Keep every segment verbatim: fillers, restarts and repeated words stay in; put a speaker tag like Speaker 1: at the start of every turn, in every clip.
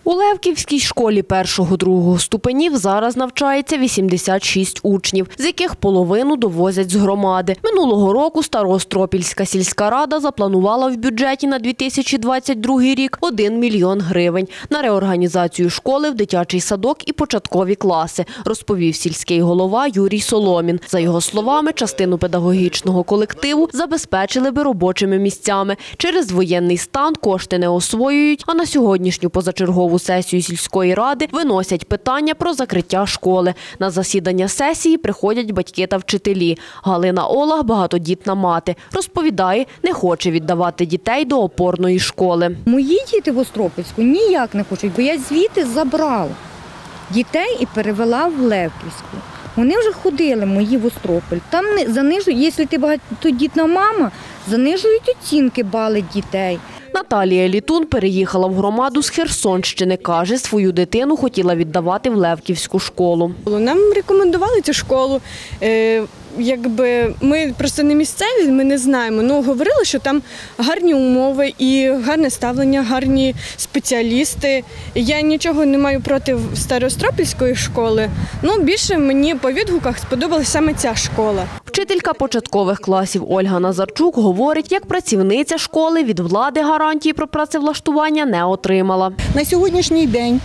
Speaker 1: У Левківській школі першого-другого ступенів зараз навчається вісімдесят шість учнів, з яких половину довозять з громади. Минулого року Староостропільська сільська рада запланувала в бюджеті на дві тисячі двадцять другий рік один мільйон гривень на реорганізацію школи в дитячий садок і початкові класи, розповів сільський голова Юрій Соломін. За його словами, частину педагогічного колективу забезпечили би робочими місцями. Через воєнний стан кошти не освоюють, а на сьогоднішню позачергову сесію сільської ради виносять питання про закриття школи. На засідання сесії приходять батьки та вчителі. Галина Олах – багатодітна мати. Розповідає, не хоче віддавати дітей до опорної школи.
Speaker 2: Мої діти в Остропільську ніяк не хочуть, бо я звідти забрала дітей і перевела в Левківську. Вони вже ходили, мої в Остропіль. Там занижують, якщо ти багатодітна мама, занижують оцінки, бали дітей.
Speaker 1: Наталія Літун переїхала в громаду з Херсонщини. Каже, свою дитину хотіла віддавати в Левківську школу.
Speaker 3: Нам рекомендували цю школу. Е, якби ми просто не місцеві, ми не знаємо. Ну, говорили, що там гарні умови і гарне ставлення, гарні спеціалісти. Я нічого не маю проти Староостропільської школи. Ну, більше мені по відгуках сподобалася саме ця школа.
Speaker 1: Вчителька початкових класів Ольга Назарчук говорить, як працівниця школи від влади гарантії про працевлаштування не отримала.
Speaker 4: На сьогоднішній день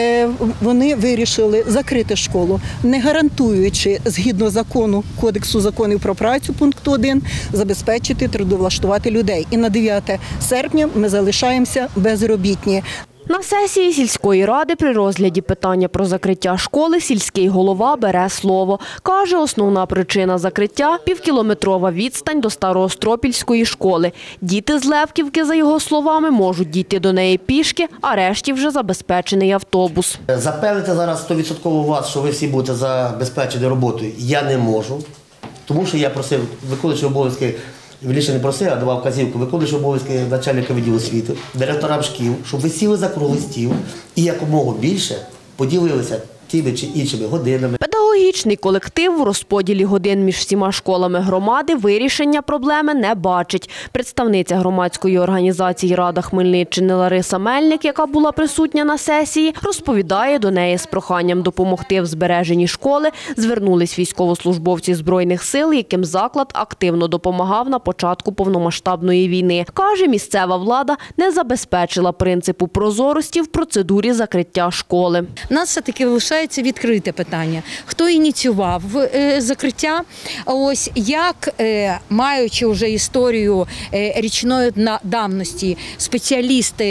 Speaker 4: вони вирішили закрити школу, не гарантуючи, згідно закону, Кодексу законів про працю, пункту один, забезпечити трудовлаштувати людей. І на дев'яте серпня ми залишаємося безробітні.
Speaker 1: На сесії сільської ради при розгляді питання про закриття школи сільський голова бере слово. Каже, основна причина закриття – півкілометрова відстань до Староостропільської школи. Діти з Левківки, за його словами, можуть дійти до неї пішки, а решті вже забезпечений автобус.
Speaker 5: Запевнити зараз сто відсотків вас, що ви всі будете забезпечені роботою, я не можу. Тому що я просив, виконуючи обов'язки, Віліше не просив, а давав вказівку, виконуючи обов'язки начальника відділу освіти, директорам шкіл, щоб ви сіли за круглий стіл і якомога більше поділилися тими чи іншими годинами.
Speaker 1: Педагогічний колектив в розподілі годин між всіма школами громади вирішення проблеми не бачить. Представниця громадської організації «Рада Хмельниччини» Лариса Мельник, яка була присутня на сесії, розповідає, до неї з проханням допомогти в збереженні школи звернулись військовослужбовці Збройних сил, яким заклад активно допомагав на початку повномасштабної війни. Каже, місцева влада не забезпечила принципу прозорості в процедурі закриття школи.
Speaker 6: У нас все-таки лишається відкрите питання. Хто ініціював е, закриття? Ось як, е, маючи вже історію е, річної давності, спеціалісти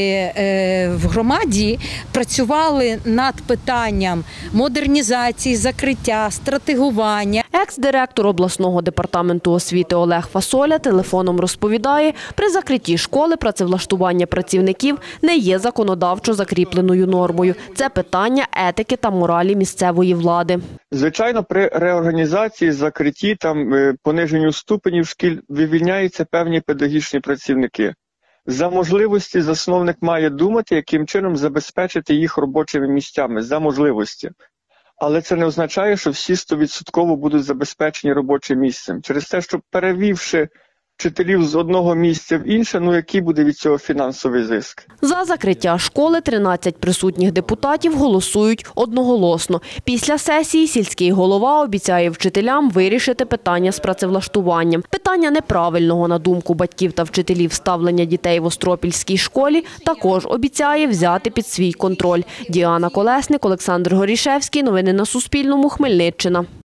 Speaker 6: е, в громаді працювали над питанням модернізації, закриття, стратегування.
Speaker 1: Екс-директор обласного департаменту освіти Олег Фасоля телефоном розповідає, при закритті школи працевлаштування працівників не є законодавчо закріпленою нормою. Це питання етики та моралі місцевої влади.
Speaker 7: Звичайно, при реорганізації, закритті, там, пониженню ступенів шкіл вивільняються певні педагогічні працівники. За можливості засновник має думати, яким чином забезпечити їх робочими місцями, за можливості. Але це не означає, що всі сто відсотків будуть забезпечені робочим місцем. Через те, що перевівши вчителів з одного місця в інше, ну який буде від цього фінансовий зиск?
Speaker 1: За закриття школи тринадцять присутніх депутатів голосують одноголосно. Після сесії сільський голова обіцяє вчителям вирішити питання з працевлаштуванням. Питання неправильного, на думку батьків та вчителів, ставлення дітей в Остропільській школі також обіцяє взяти під свій контроль. Діана Колесник, Олександр Горішевський. Новини на Суспільному. Хмельниччина.